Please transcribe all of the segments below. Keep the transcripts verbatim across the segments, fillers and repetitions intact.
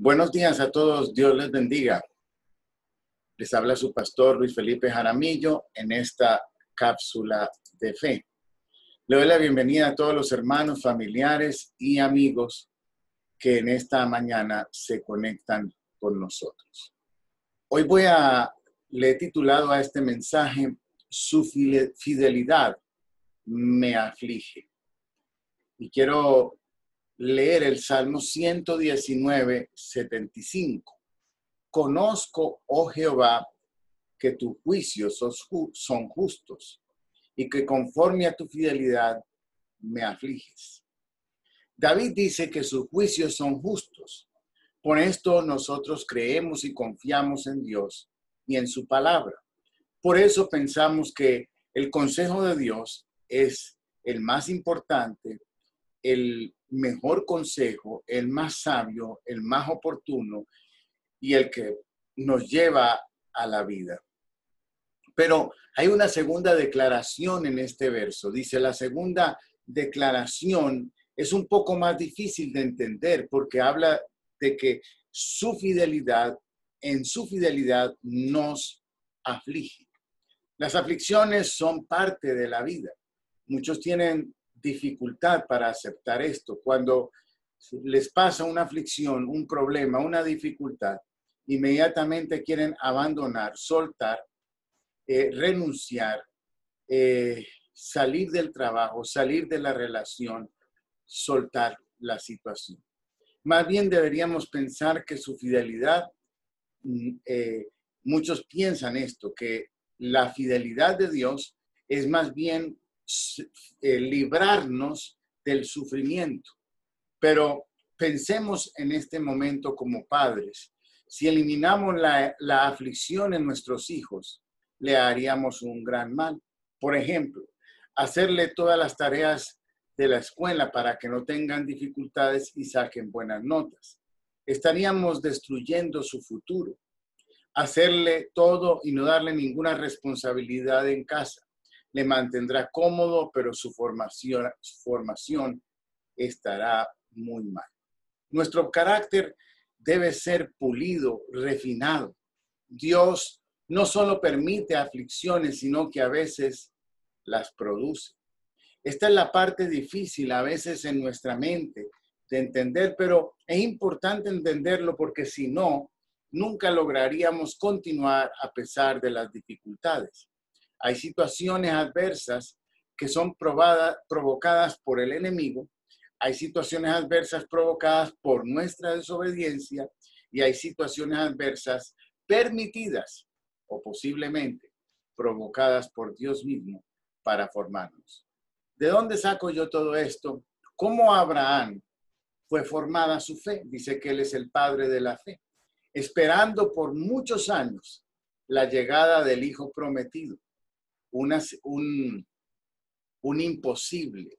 Buenos días a todos, Dios les bendiga. Les habla su pastor Luis Felipe Jaramillo en esta cápsula de fe. Le doy la bienvenida a todos los hermanos, familiares y amigos que en esta mañana se conectan con nosotros. Hoy voy a, le he titulado a este mensaje, Su fidelidad me aflige. Y quiero leer el Salmo ciento diecinueve, setenta y cinco. Conozco, oh Jehová, que tus juicios son justos y que conforme a tu fidelidad me afliges. David dice que sus juicios son justos. Por esto nosotros creemos y confiamos en Dios y en su palabra. Por eso pensamos que el consejo de Dios es el más importante, el mejor consejo, el más sabio, el más oportuno y el que nos lleva a la vida. Pero hay una segunda declaración en este verso. Dice, la segunda declaración es un poco más difícil de entender porque habla de que su fidelidad, en su fidelidad nos aflige. Las aflicciones son parte de la vida. Muchos tienen dificultad para aceptar esto. Cuando les pasa una aflicción, un problema, una dificultad, inmediatamente quieren abandonar, soltar, eh, renunciar, eh, salir del trabajo, salir de la relación, soltar la situación. Más bien deberíamos pensar que su fidelidad, eh, muchos piensan esto, que la fidelidad de Dios es más bien eh, librarnos del sufrimiento. Pero pensemos en este momento como padres. Si eliminamos la, la aflicción en nuestros hijos, le haríamos un gran mal. Por ejemplo, hacerle todas las tareas de la escuela para que no tengan dificultades y saquen buenas notas. Estaríamos destruyendo su futuro. Hacerle todo y no darle ninguna responsabilidad en casa. Le mantendrá cómodo, pero su formación, su formación estará muy mal. Nuestro carácter debe ser pulido, refinado. Dios no solo permite aflicciones, sino que a veces las produce. Esta es la parte difícil a veces en nuestra mente de entender, pero es importante entenderlo porque si no, nunca lograríamos continuar a pesar de las dificultades. Hay situaciones adversas que son probadas, provocadas por el enemigo. Hay situaciones adversas provocadas por nuestra desobediencia y hay situaciones adversas permitidas o posiblemente provocadas por Dios mismo para formarnos. ¿De dónde saco yo todo esto? ¿Cómo Abraham fue formada su fe? Dice que él es el padre de la fe, esperando por muchos años la llegada del hijo prometido, una, un, un imposible,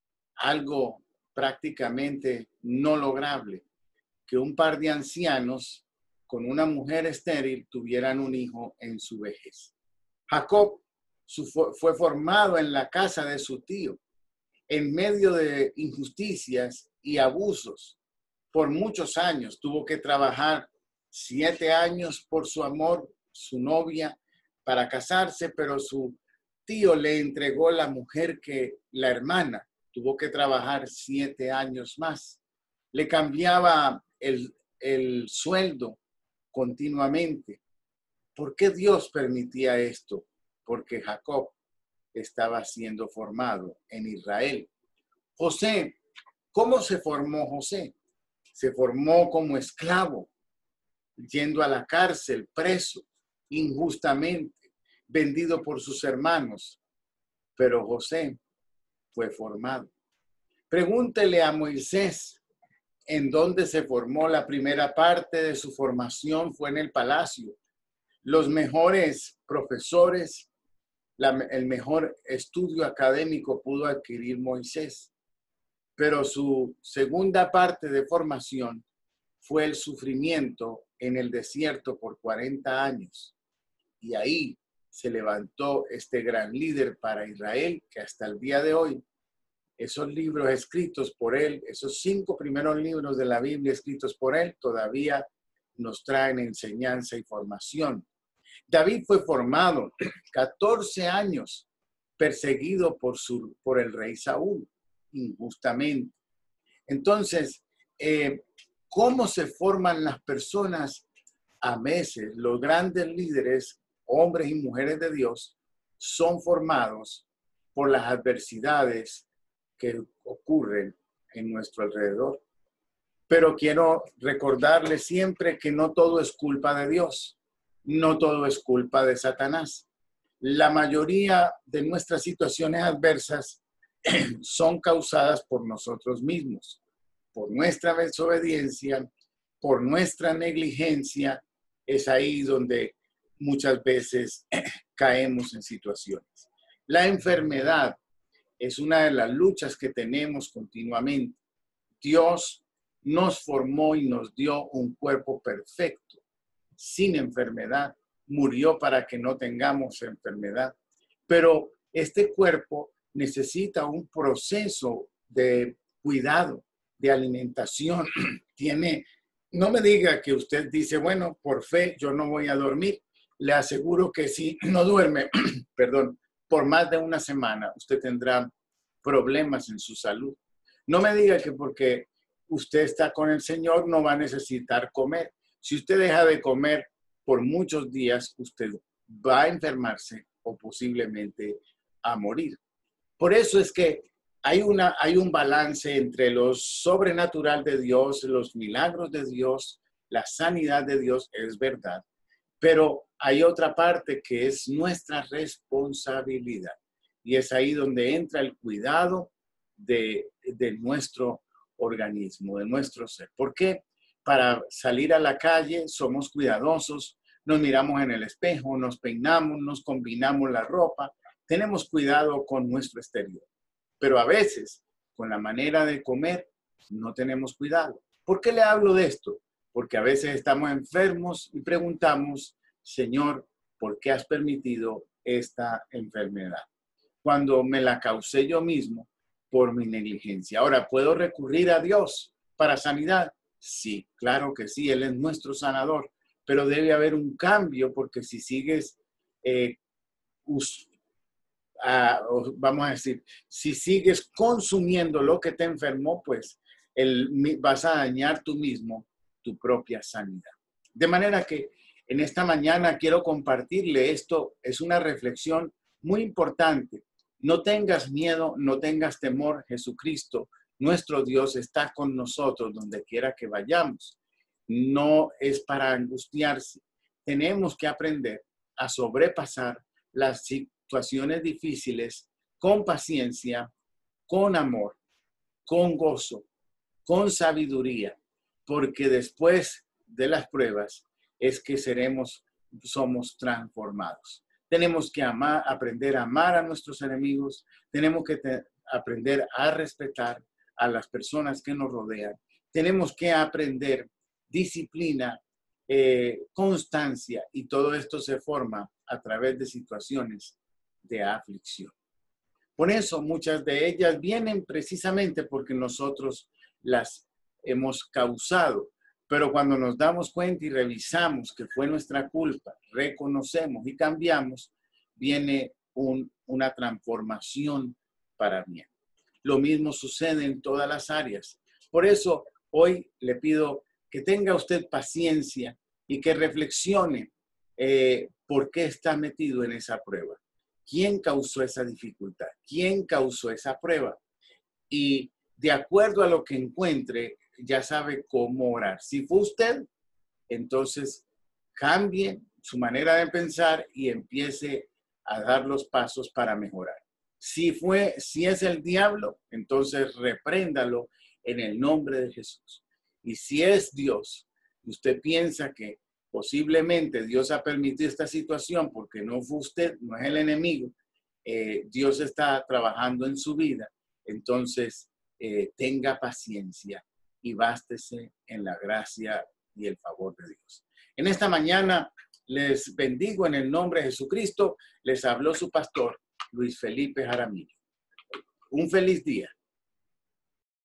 algo prácticamente no lograble, que un par de ancianos con una mujer estéril tuvieran un hijo en su vejez. Jacob su, fue formado en la casa de su tío, en medio de injusticias y abusos. Por muchos años tuvo que trabajar siete años por su amor, su novia, para casarse, pero su tío le entregó la mujer que la hermana. Tuvo que trabajar siete años más. Le cambiaba el, el sueldo continuamente. ¿Por qué Dios permitía esto? Porque Jacob estaba siendo formado en Israel. José, ¿cómo se formó José? Se formó como esclavo, yendo a la cárcel, preso, injustamente, vendido por sus hermanos. Pero José fue formado. Pregúntele a Moisés en dónde se formó. La primera parte de su formación fue en el palacio. Los mejores profesores, la, el mejor estudio académico pudo adquirir Moisés. Pero su segunda parte de formación fue el sufrimiento en el desierto por cuarenta años. Y ahí se levantó este gran líder para Israel que hasta el día de hoy esos libros escritos por él, esos cinco primeros libros de la Biblia escritos por él, todavía nos traen enseñanza y formación. David fue formado catorce años, perseguido por, su, por el rey Saúl, injustamente. Entonces, eh, ¿cómo se forman las personas? A veces los grandes líderes, hombres y mujeres de Dios, son formados por las adversidades que ocurren en nuestro alrededor. Pero quiero recordarles siempre que no todo es culpa de Dios, no todo es culpa de Satanás. La mayoría de nuestras situaciones adversas son causadas por nosotros mismos, por nuestra desobediencia, por nuestra negligencia. Es ahí donde muchas veces caemos en situaciones. La enfermedad es una de las luchas que tenemos continuamente. Dios nos formó y nos dio un cuerpo perfecto, sin enfermedad. Murió para que no tengamos enfermedad. Pero este cuerpo necesita un proceso de cuidado, de alimentación. Tiene, no me diga que usted dice, bueno, por fe yo no voy a dormir. Le aseguro que si no duerme, perdón, por más de una semana, usted tendrá problemas en su salud. No me diga que porque usted está con el Señor no va a necesitar comer. Si usted deja de comer por muchos días, usted va a enfermarse o posiblemente a morir. Por eso es que hay, una, hay un balance entre lo sobrenatural de Dios, los milagros de Dios, la sanidad de Dios, es verdad. Pero hay otra parte que es nuestra responsabilidad. Y es ahí donde entra el cuidado de, de nuestro organismo, de nuestro ser. ¿Por qué? Para salir a la calle somos cuidadosos, nos miramos en el espejo, nos peinamos, nos combinamos la ropa, tenemos cuidado con nuestro exterior. Pero a veces, con la manera de comer, no tenemos cuidado. ¿Por qué le hablo de esto? Porque a veces estamos enfermos y preguntamos, Señor, ¿por qué has permitido esta enfermedad? Cuando me la causé yo mismo por mi negligencia. Ahora, ¿puedo recurrir a Dios para sanidad? Sí, claro que sí, Él es nuestro sanador, pero debe haber un cambio porque si sigues, eh, us, uh, vamos a decir, si sigues consumiendo lo que te enfermó, pues el, vas a dañar tú mismo tu propia sanidad. De manera que en esta mañana quiero compartirle esto, es una reflexión muy importante. No tengas miedo, no tengas temor, Jesucristo, nuestro Dios está con nosotros donde quiera que vayamos. No es para angustiarse. Tenemos que aprender a sobrepasar las situaciones difíciles con paciencia, con amor, con gozo, con sabiduría, porque después de las pruebas es que seremos, somos transformados. Tenemos que amar, aprender a amar a nuestros enemigos, tenemos que te, aprender a respetar a las personas que nos rodean, tenemos que aprender disciplina, eh, constancia, y todo esto se forma a través de situaciones de aflicción. Por eso muchas de ellas vienen precisamente porque nosotros las hemos causado. Pero cuando nos damos cuenta y revisamos que fue nuestra culpa, reconocemos y cambiamos, viene un, una transformación para bien. Lo mismo sucede en todas las áreas. Por eso hoy le pido que tenga usted paciencia y que reflexione eh, por qué está metido en esa prueba. ¿Quién causó esa dificultad? ¿Quién causó esa prueba? Y de acuerdo a lo que encuentre, ya sabe cómo orar. Si fue usted, entonces cambie su manera de pensar y empiece a dar los pasos para mejorar. Si fue, si es el diablo, entonces repréndalo en el nombre de Jesús. Y si es Dios, usted piensa que posiblemente Dios ha permitido esta situación porque no fue usted, no es el enemigo, eh, Dios está trabajando en su vida, entonces eh, tenga paciencia y bástese en la gracia y el favor de Dios. En esta mañana les bendigo en el nombre de Jesucristo. Les habló su pastor, Luis Felipe Jaramillo. Un feliz día.